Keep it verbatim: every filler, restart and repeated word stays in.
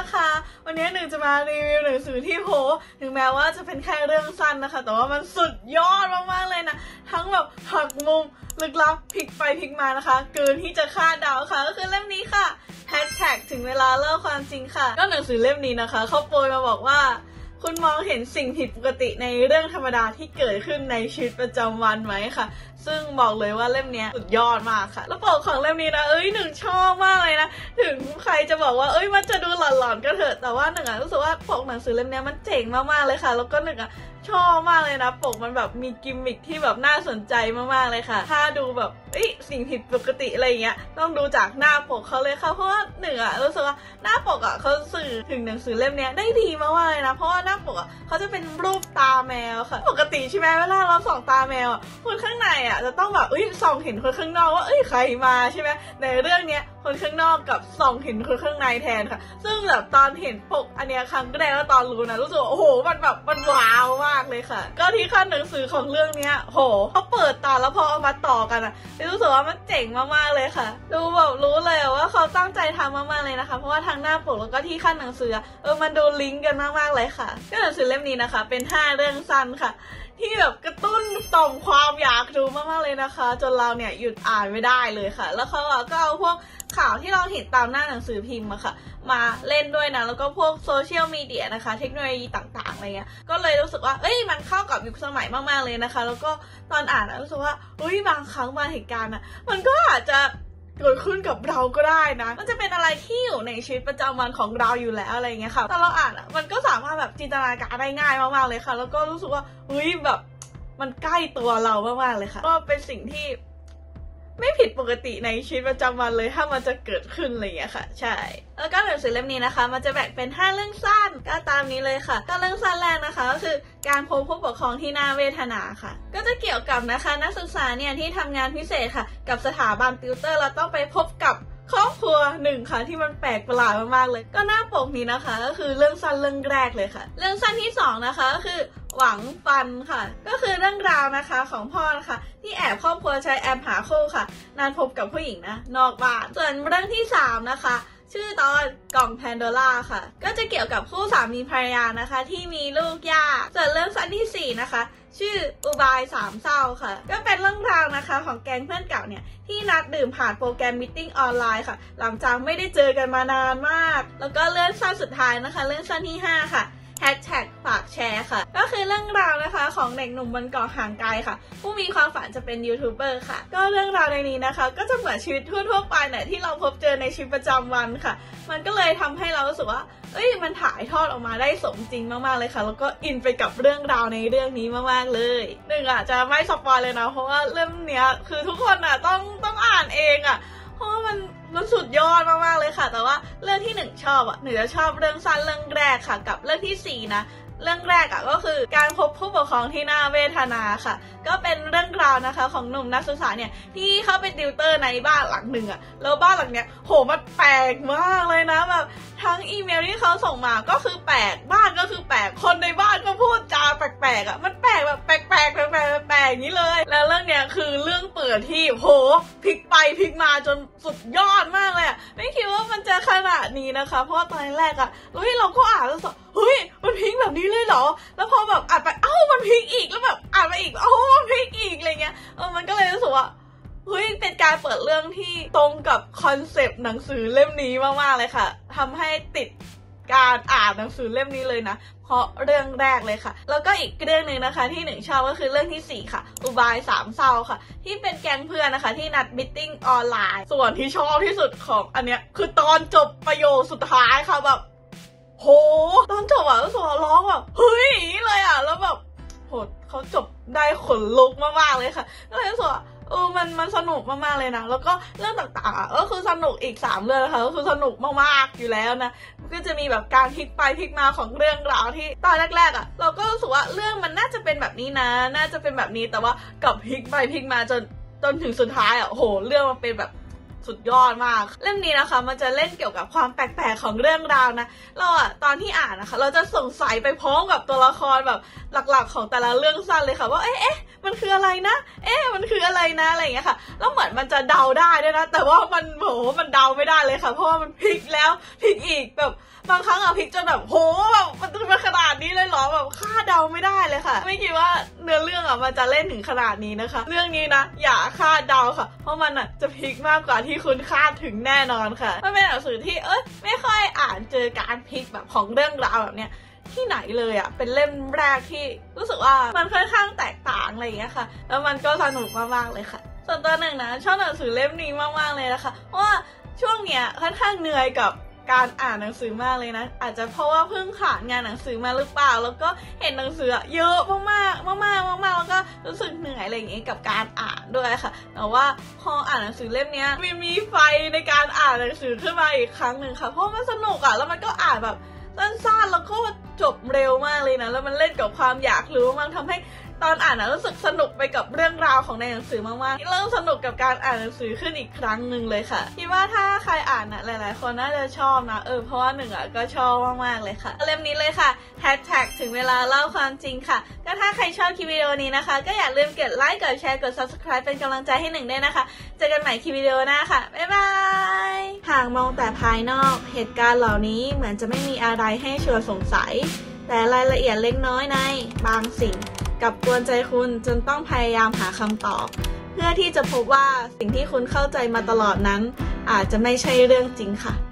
นะคะวันนี้หนึ่งจะมารีวิวหนังสือที่โหถึงแม้ว่าจะเป็นแค่เรื่องสั้นนะคะแต่ว่ามันสุดยอดมากๆเลยนะทั้งแบบหักมุมลึกลับพลิกไปพลิกมานะคะเกินที่จะคาดเดาค่ะก็คือเล่มนี้ค่ะแฮชแท็กถึงเวลาเล่าความจริงค่ะก็หนังสือเล่มนี้นะคะเขาโปรยมาบอกว่าคุณมองเห็นสิ่งผิดปกติในเรื่องธรรมดาที่เกิดขึ้นในชีวิตประจำวันไหมค่ะซึ่งบอกเลยว่าเล่มนี้สุดยอดมากค่ะแล้วปกของเล่มนี้นะเอ้ยหนึ่งชอบมากเลยนะถึงใครจะบอกว่าเอ้ยมันจะดูหลอนๆก็เถอะแต่ว่าหนึ่งอะรู้สึกว่าปกหนังสือเล่มนี้มันเจ๋งมากๆเลยค่ะแล้วก็หนึ่งอะชอบมากเลยนะปกมันแบบมีกิมมิคที่แบบน่าสนใจมากๆเลยค่ะถ้าดูแบบเอ้ยสิ่งผิดปกติอะไรเงี้ยต้องดูจากหน้าปกเขาเลยค่ะเพราะว่าหนึ่งอะรู้สึกว่าหน้าปกอะเขาสื่อถึงหนังสือเล่มนี้ได้ดีมากๆเลยนะเพราะว่าหน้าปกอะเขาจะเป็นรูปตาแมวค่ะปกติใช่ไหมเวลาเราส่องตาแมวอะคนข้างในอะจะต้องแบบเอ้ยส่องเห็นคนข้างนอกว่าเอ้ยใครมาใช่ไหมในเรื่องเนี้ยคนข้างนอกกับส่องเห็นคนข้างในแทนค่ะซึ่งแบบตอนเห็นปกอันเนี้ยครั้งแรกแล้วตอนรู้นะรู้สึกว่าโอ้โหมันแบบมันว้าวมากเลยค่ะก็ที่ขั้นหนังสือของเรื่องเนี้ยโหเขาเปิดตอนแล้วพอเอามาต่อกันอะรู้สึกว่ามันเจ๋งมากๆเลยค่ะดูแบบรู้เลยว่าเขาตั้งใจทำมากๆเลยนะคะเพราะว่าทางหน้าปกแล้วก็ที่ขั้นหนังสือเออมันดูลิงก์กันมากๆเลยค่ะก็หนังสือเล่มนี้นะคะเป็นห้าเรื่องสั้นค่ะที่แบบกระตุ้นต่อมความอยากดูมากๆเลยนะคะจนเราเนี่ยหยุดอ่านไม่ได้เลยค่ะแล้วเขาก็เอาพวกข่าวที่เราเห็นตามหน้าหนังสือพิมพ์อะค่ะมาเล่นด้วยนะแล้วก็พวกโซเชียลมีเดียนะคะเทคโนโลยีต่างๆอะไรเงี้ยก็เลยรู้สึกว่าเอ้ยมันเข้ากับยุคสมัยมากๆเลยนะคะแล้วก็ตอนอ่านรู้สึกว่าเฮ้ยบางครั้งบางเหตุการณ์อะมันก็อาจจะเกิดขึ้นกับเราก็ได้นะมันจะเป็นอะไรที่อยู่ในชีวิตประจำวันของเราอยู่แล้วอะไรเงี้ยค่ะตอนเราอ่านอะมันก็สามารถแบบจินตนาการได้ง่ายมากๆเลยค่ะแล้วก็รู้สึกว่าเฮ้ยแบบมันใกล้ตัวเรามากๆเลยค่ะก็เป็นสิ่งที่ไม่ผิดปกติในชีวิตประจำวันเลยถ้ามันจะเกิดขึ้นอะไรอย่างเงี้ยค่ะใช่แล้วก็หนังสือเล่มนี้นะคะมันจะแบ่งเป็นห้าเรื่องสั้นก็ตามนี้เลยค่ะก็เรื่องสั้นแรกนะคะก็คือการพบผู้ปกครองที่น่าเวทนาค่ะก็จะเกี่ยวกับนะคะนักศึกษาเนี่ยที่ทำงานพิเศษค่ะกับสถาบันติวเตอร์แล้วต้องไปพบกับครอบครัวหนึ่งค่ะที่มันแปลกประหลาดมากๆเลยก็หน้าปกนี้นะคะก็คือเรื่องสั้นเรื่องแรกเลยค่ะเรื่องสั้นที่สองนะคะก็คือหวังฟันค่ะก็คือเรื่องราวนะคะของพ่อนะคะที่แอบครอบครัวใช้แอปหาคู่ค่ะนานพบกับผู้หญิงนะนอกบ้านส่วนเรื่องที่สามนะคะชื่อตอนกล่องแพนโดล่าค่ะก็จะเกี่ยวกับคู่สามีภรรยานะคะที่มีลูกยากส่วนเรื่องสั้นที่สี่นะคะชื่ออุบายสามเศร้าค่ะก็เป็นเรื่องราวนะคะของแก๊งเพื่อนเก่าเนี่ยที่นัดดื่มผ่านโปรแกรมมีตติ้งออนไลน์ค่ะหลังจากไม่ได้เจอกันมานานมากแล้วก็เรื่องสั้นสุดท้ายนะคะเรื่องสั้นที่ห้าค่ะแฮชแท็กฝากแชร์ค่ะก็คือเรื่องราวนะคะของเด็กหนุ่มบนเกาะห่างไกลค่ะผู้มีความฝันจะเป็นยูทูบเบอร์ค่ะก็เรื่องราวในนี้นะคะก็จะเหมือนชีวิตทั่วๆไปเนี่ยที่เราพบเจอในชีวิตประจำวันค่ะมันก็เลยทำให้เรารู้สึกว่าเอ้ยมันถ่ายทอดออกมาได้สมจริงมากๆเลยค่ะแล้วก็อินไปกับเรื่องราวในเรื่องนี้มากๆเลยหนึ่งอ่ะจะไม่สปอยเลยนะเพราะว่าเรื่องเนี้ยคือทุกคนอ่ะต้องต้องอ่านเองอ่ะเพราะว่ามันมันสุดยอดมากๆเลยค่ะแต่ว่าเรื่องที่หนึ่งชอบอ่ะหนึ่งจะชอบเรื่องสั้นเรื่องแรกค่ะกับเรื่องที่สี่นะเรื่องแรกอ่ะก็คือการพบผู้ปกครองที่น่าเวทนาค่ะก็เป็นเรื่องราวนะคะของหนุ่มนักศึกษาเนี่ยที่เข้าเป็นติวเตอร์ในบ้านหลังหนึ่งอ่ะแล้วบ้านหลังเนี้ยโหมันแปลกมากเลยนะแบบทั้งอีเมลที่เขาส่งมาก็คือแปลกบ้านก็คือแปลกคนในบ้านก็พูดจาแปลกๆอ่ะมันแปลกแบบแปลกๆแปลกๆแปลกๆอย่างนี้เลยแล้วเรื่องเนี้ยคือเรื่องเปิดที่โหพลิกไปพลิกมาจนสุดยอดมากเลยอ่ะไม่คิดว่ามันจะขนาดนี้นะคะเพราะตอนแรกอ่ะเฮ้ยเราก็อ่านแล้วสเฮ้ยมันพลิกแบบนี้เลยเหรอแล้วพอแบบอ่านไปเอ้ามันพลิกอีกแล้วแบบอ่านไปอีกเอ้ามันพลิกอีกอะไรเงี้ยเออมันก็เลยรู้สึกว่าเฮ้ยเป็นการเปิดเรื่องที่ตรงกับคอนเซปต์หนังสือเล่มนี้มากๆเลยค่ะทำให้ติดการอ่านหนังสือเล่มนี้เลยนะเพราะเรื่องแรกเลยค่ะแล้วก็อีกเรื่องหนึ่งนะคะที่หนึ่งชอบก็คือเรื่องที่สี่ค่ะอุบายสามเศร้าค่ะที่เป็นแก๊งเพื่อนนะคะที่นัดมีตติ้งออนไลน์ส่วนที่ชอบที่สุดของอันเนี้ยคือตอนจบประโยคสุดท้ายค่ะแบบโหตอนจบอะรู้สึกว่าร้องแบบเฮ้ยเลยอะแล้วแบบโหเขาจบได้ขนลุกมากๆเลยค่ะก็เลยรู้สึกว่าเออมันมันสนุกมากๆเลยนะแล้วก็เรื่องต่างๆอ่ะก็คือสนุกอีกสามเรื่องนะคะก็คือสนุกมากๆอยู่แล้วนะก็จะมีแบบการพลิกไปพลิกมาของเรื่องราวที่ตอนแรกๆอ่ะเราก็รู้สึกว่าเรื่องมันน่าจะเป็นแบบนี้นะน่าจะเป็นแบบนี้แต่ว่ากับพลิกไปพลิกมาจนจนถึงสุดท้ายอ่ะโหเรื่องมันเป็นแบบสุดยอดมากเล่มนี้นะคะมันจะเล่นเกี่ยวกับความแปลกๆของเรื่องราวนะเราอะตอนที่อ่านนะคะเราจะสงสัยไปพร้อมกับตัวละครแบบหลักๆของแต่ละเรื่องสั้นเลยค่ะว่าเอ๊ะเอ๊ะมันคืออะไรนะเอ๊ะมันคืออะไรนะอะไรอย่างเงี้ยค่ะแล้วเหมือนมันจะเดาได้ด้วยนะแต่ว่ามันโหมันเดาไม่ได้เลยค่ะเพราะว่ามันพลิกแล้วพลิกอีกแบบบางครั้งอะพลิกจนแบบโหแบบมันจะเป็นขนาดนี้เลยเหรอแบบคาดเดาไม่ได้เลยค่ะไม่คิดว่าเนื้อเรื่องอะมันจะเล่นถึงขนาดนี้นะคะเรื่องนี้นะอย่าคาดเดาค่ะเพราะมันอะจะพลิกมากกว่าที่คุณคาดถึงแน่นอนค่ะมันเป็นหนังสือที่เอ้ยไม่ค่อยอ่านเจอการพลิกแบบของเรื่องราวแบบเนี้ยที่ไหนเลยอ่ะเป็นเล่มแรกที่รู้สึกว่ามันค่อนข้างแตกต่างอะไรอย่างเงี้ยค่ะแล้วมันก็สนุกมากๆเลยค่ะส่วนตัวหนึ่งนะชอบหนังสือเล่มนี้มากๆเลยนะคะเพราะว่าช่วงเนี้ยค่อนข้างเหนื่อยกับการอ่านหนังสือมากเลยนะอาจจะเพราะว่าเพิ่งผ่านงานหนังสือมาหรือเปล่าแล้วก็เห็นหนังสือเยอะมากๆมากๆมากๆแล้วก็รู้สึกเหนื่อยอะไรอย่างเงี้ยกับการอ่านด้วยค่ะแต่ว่าพออ่านหนังสือเล่มนี้มีมีไฟในการอ่านหนังสือขึ้นมาอีกครั้งหนึ่งค่ะเพราะมันสนุกอ่ะแล้วมันก็อ่านแบบสั้นๆแล้วก็จบเร็วมากเลยนะแล้วมันเล่นกับความอยากรู้มากทำให้ตอนอ่านนะรู้สึกสนุกไปกับเรื่องราวของในหนังสือมากๆเริ่มสนุกกับการอ่านหนังสือขึ้นอีกครั้งหนึ่งเลยค่ะคิดว่าถ้าใครอ่านนะหลายๆคนน่าจะชอบนะเออเพราะว่าหนึ่งอ่ะก็ชอบมากๆเลยค่ะเล่มนี้เลยค่ะแฮชแท็กถึงเวลาเล่าความจริงค่ะก็ถ้าใครชอบคลิปวิดีโอนี้นะคะก็อย่าลืมกดไลค์กดแชร์กด ซับสไครบ์ เป็นกำลังใจให้หนึ่งด้วยนะคะเจอกันใหม่คลิปวิดีโอหน้าค่ะบ๊ายบายหากมองแต่ภายนอกเหตุการณ์เหล่านี้เหมือนจะไม่มีอะไรให้ชวนสงสัยแต่รายละเอียดเล็กน้อยในบางสิ่งกับกวนใจคุณจนต้องพยายามหาคำตอบเพื่อที่จะพบว่าสิ่งที่คุณเข้าใจมาตลอดนั้นอาจจะไม่ใช่เรื่องจริงค่ะ